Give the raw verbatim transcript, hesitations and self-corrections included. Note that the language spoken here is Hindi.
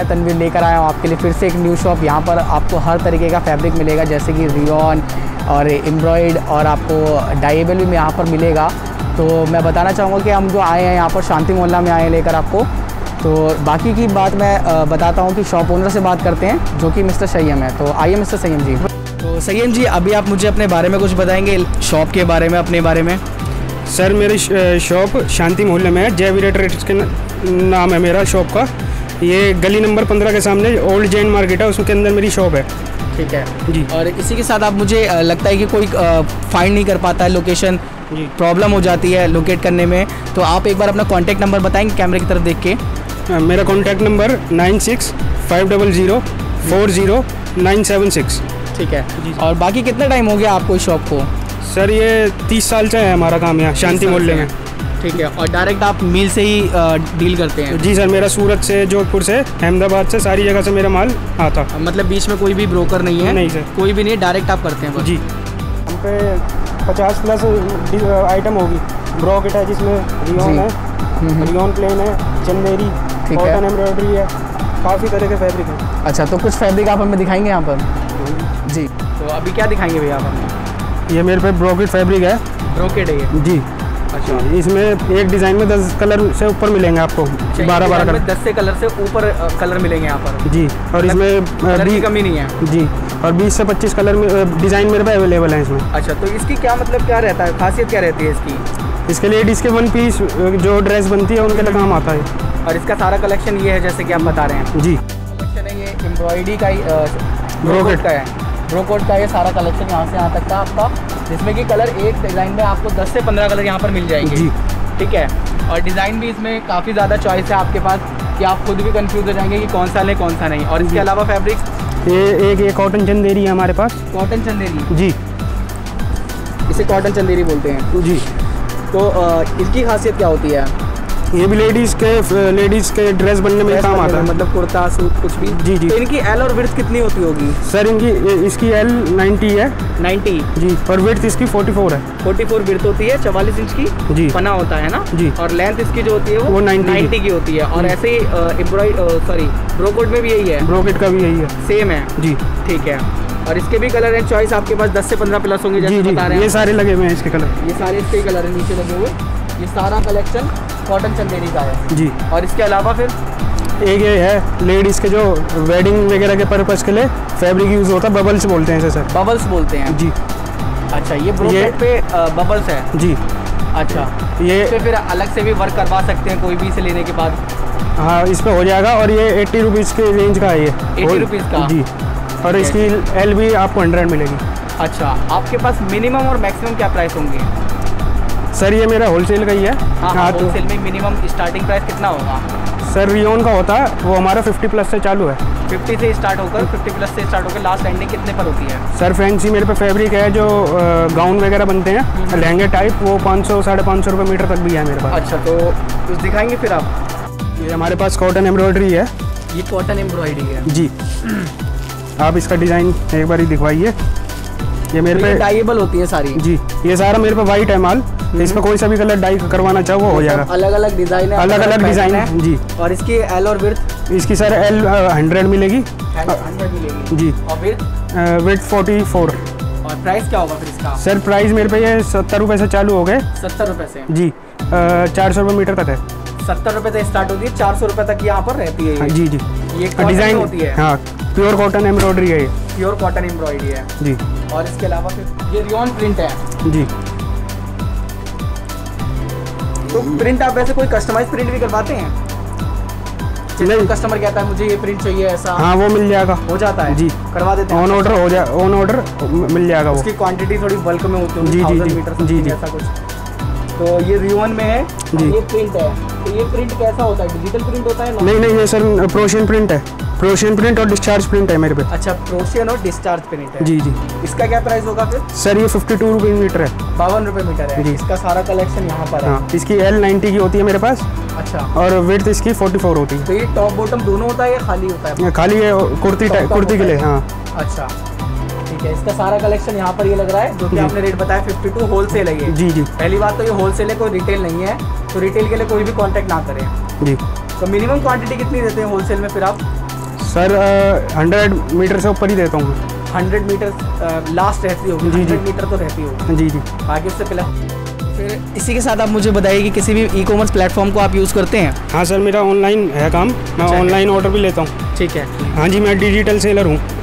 मैं तनवीर लेकर आया हूँ आपके लिए फिर से एक न्यू शॉप। यहाँ पर आपको हर तरीके का फैब्रिक मिलेगा, जैसे कि रियॉन और एम्ब्रॉयड, और आपको डाइएबल भी यहाँ पर मिलेगा। तो मैं बताना चाहूँगा कि हम जो आए हैं यहाँ पर शांति मोहल्ला में आए हैं लेकर आपको। तो बाकी की बात मैं बताता हूँ कि शॉप ओनर से बात करते हैं, जो कि मिस्टर सय्यम है। तो आइए मिस्टर सय्यम जी। तो सय्यम जी, अभी आप मुझे अपने बारे में कुछ बताएंगे, शॉप के बारे में, अपने बारे में। सर मेरी शॉप शांति मोहल्ले में है, जय वीरा ट्रेडर्स के नाम है मेरा शॉप का। ये गली नंबर पंद्रह के सामने ओल्ड जैन मार्केट है, उसके अंदर मेरी शॉप है। ठीक है जी। और इसी के साथ आप, मुझे लगता है कि कोई फाइंड नहीं कर पाता है, लोकेशन प्रॉब्लम हो जाती है लोकेट करने में, तो आप एक बार अपना कॉन्टैक्ट नंबर बताएंगे कैमरे की तरफ देख के। मेरा contact number nine six five double zero four zero nine seven six. ठीक है। और बाकी कितना टाइम हो गया आपको इस शॉप को? सर ये तीस साल से है हमारा काम यहाँ शांति मोहल्ले में। ठीक है। और डायरेक्ट आप मिल से ही डील करते हैं? जी सर, मेरा सूरत से, जोधपुर से, अहमदाबाद से, सारी जगह से मेरा माल आता। मतलब बीच में कोई भी ब्रोकर नहीं है? नहीं सर, कोई भी नहीं, डायरेक्ट आप करते हैं? जी। हम पे पचास प्लस आइटम होगी। ब्रॉकेट है जिसमें रियॉन है, रियॉन प्लेन है, चंदेरी, कॉटन एम्ब्रॉयडरी है, काफ़ी तरह के फैब्रिक है। अच्छा, तो कुछ फैब्रिक आप हमें दिखाएंगे यहाँ पर? जी। तो अभी क्या दिखाएंगे भैया आप हमें? ये मेरे पे ब्रोकेट फैब्रिक है। ब्रोकेट है ये? जी। अच्छा, इसमें एक डिज़ाइन में दस कलर से ऊपर मिलेंगे आपको, बारह बारह कलर, दस से कलर से ऊपर कलर मिलेंगे यहाँ पर। जी। और इसमें कलर की कमी नहीं है? जी। और बीस से पच्चीस कलर में डिज़ाइन मेरे पे अवेलेबल है इसमें। अच्छा, तो इसकी क्या मतलब क्या रहता है, खासियत क्या रहती है इसकी? इसके लेडीज़ के वन पीस जो ड्रेस बनती है उनके लिए काम आता है। और इसका सारा कलेक्शन ये है जैसे कि आप बता रहे हैं? जी। कलेक्शन है ये एम्ब्रॉयडरी का ही, ब्रोकेट का है, ब्रोकेट का ये सारा कलेक्शन यहाँ से यहाँ तक का आपका, जिसमें कि कलर एक डिज़ाइन में आपको दस से पंद्रह कलर यहाँ पर मिल जाएंगे। जी। ठीक है। और डिज़ाइन भी इसमें काफ़ी ज़्यादा चॉइस है आपके पास कि आप खुद भी कंफ्यूज हो जाएंगे कि कौन सा लें कौन सा नहीं। और इसके अलावा फैब्रिक ये एक ये कॉटन चंदेरी है हमारे पास। कॉटन चंदेरी? जी। इसे कॉटन चंदेरी बोलते हैं? जी। तो इसकी खासियत क्या होती है? ये भी लेडीज़ के लेडीज़ के ड्रेस बनने में काम आता है, मतलब कुर्ता सूट कुछ भी? जी जी। तो इनकी एल और विड्थ कितनी होती होगी? सर इनकी इसकी एल नाइन्टी है। नाइन्टी? जी। और विड्थ इसकी फोर्टी फोर है। फोर्टी फोर विड्थ होती है, चवालीस इंच की जी पना होता है ना? जी। और लेंथ इसकी जो होती है वो, वो नाइन्टी नाइन्टी की होती है। और ऐसे ही एम्ब्रॉयडरी सॉरी ब्रोकेट में भी यही है? ब्रोकेट का भी यही है, सेम है? जी। ठीक है। और इसके भी कलर एंड चॉइस आपके पास दस से पंद्रह प्लस होंगे जैसे बता रहे हैं? ये सारे लगे हुए हैं इसके कलर, ये सारे इसके कलर है नीचे लगे हुए। ये सारा कलेक्शन कॉटन चंदेरी का है? जी। और इसके अलावा फिर एक ये है लेडीज़ के जो वेडिंग वगैरह के पर्पज़ के लिए फैब्रिक यूज़ होता है, बबल्स बोलते हैं इसे सर। बबल्स बोलते हैं? जी। अच्छा, ये ब्रोकेट पे बबल्स है? जी। अच्छा, ये पे फिर अलग से भी वर्क करवा सकते हैं कोई भी इसे लेने के बाद? हाँ, इस पर हो जाएगा। और ये एट्टी रुपीज़ के रेंज का है ये। एट्टी रुपीज़ का? जी। और इसकी एल भी आपको हंड्रेड मिलेगी। अच्छा, आपके पास मिनिमम और मैक्सिमम क्या प्राइस होंगे? सर ये मेरा होलसेल का ही है। हाँ, हाँ, होलसेल में मिनिमम स्टार्टिंग प्राइस कितना होगा? सर रियॉन का होता है वो हमारा फिफ्टी प्लस से चालू है। फिफ्टी से स्टार्ट होकर फिफ्टी प्लस से स्टार्ट होकर लास्ट एंडिंग कितने पर होती है? सर फैंसी मेरे पे फैब्रिक है जो गाउन वगैरह बनते हैं, लहंगे टाइप, वो पाँच सौ साढ़े पाँच सौ रुपये मीटर तक भी है मेरे पास। अच्छा, तो कुछ दिखाएंगे फिर आप? ये हमारे पास कॉटन एम्ब्रॉयडरी है। ये कॉटन एम्ब्रॉयडरी है? जी। आप इसका डिज़ाइन एक बार ही दिखवाइए। ये मेरे पे डाइएबल होती है सारी? जी। ये सारा मेरे पे वाइट है माल, इस पर कोई सा भी कलर डाई करवाना चाहो वो हो जाएगा। अलग अलग डिज़ाइन है? अलग अलग डिज़ाइन है जी। और इसकी एल और विड्थ? इसकी सर एल हंड्रेड मिलेगी। हंड्रेड मिलेगी जी। और विड्थ विड्थ फोर्टी फोर। और प्राइस क्या होगा फिर इसका? सर प्राइस मेरे पे ये सत्तर रुपये से चालू हो गए। सत्तर रुपये से? जी। चार सौ रुपये मीटर तक है। सत्तर रुपये से स्टार्ट होती है, चार सौ रुपये तक यहाँ पर रहती है? जी जी। ये डिज़ाइन होती है? हाँ, प्योर कॉटन एम्ब्रॉयडरी है ये। प्योर कॉटन एम्ब्रॉयडरी है जी। और इसके अलावा फिर ये रियॉन प्रिंट है? जी। तो प्रिंट आप वैसे कोई कस्टमाइज प्रिंट भी करवाते हैं? नहीं, कस्टमर कहता है मुझे ये प्रिंट चाहिए ऐसा? हाँ, वो मिल जाएगा। हो जाता है? जी, करवा देते हैं। ऑन ऑर्डर हो जाए, ऑन ऑर्डर मिल जाएगा। उसकी क्वांटिटी थोड़ी बल्क में होती है? जी जी मीटर जी जी ऐसा कुछ। तो ये रियॉन में है जी। ये प्रिंट है, तो ये प्रिंट कैसा होता है? डिजिटल प्रिंट होता है? नहीं नहीं, ये सर प्रोशियन प्रिंट है। प्रोशियन प्रिंट और डिस्चार्ज प्रिंट है मेरे पे। अच्छा, प्रोशियन और डिस्चार्ज प्रिंट है? जी जी। इसका क्या प्राइस होगा फिर? सर ये फिफ्टी टू रुपये मीटर है। बावन रुपये मीटर है जी। इसका सारा कलेक्शन यहाँ पर है? हाँ, इसकी एल नाइन्टी की होती है मेरे पास। अच्छा। और विड्थ इसकी फोर्टी फोर होती है। तो ये टॉप बॉटम दोनों होता है या खाली होता है? खाली है, कुर्ती कुर्ती के लिए। हाँ। अच्छा, ठीक है। इसका सारा कलेक्शन यहाँ पर ये लग रहा है जो कि आपने रेट बताया फिफ्टी टू होलसेल है ये? जी जी। पहली बात तो ये होलसेल है, कोई रिटेल नहीं है, तो रिटेल के लिए कोई भी कांटेक्ट ना करें जी। तो मिनिमम क्वांटिटी कितनी देते हैं होलसेल में फिर आप? सर हंड्रेड मीटर से ऊपर ही देता हूँ। हंड्रेड मीटर लास्ट रहती होगी? जी जी, हंड्रेड मीटर तो रहती होगी। जी जी। बाकी उससे पहले फिर इसी के साथ आप मुझे बताइए कि किसी भी ई कॉमर्स प्लेटफॉर्म को आप यूज़ करते हैं? हाँ सर, मेरा ऑनलाइन है काम, मैं ऑनलाइन ऑर्डर भी लेता हूँ। ठीक है। हाँ जी, मैं डिजिटल सेलर हूँ।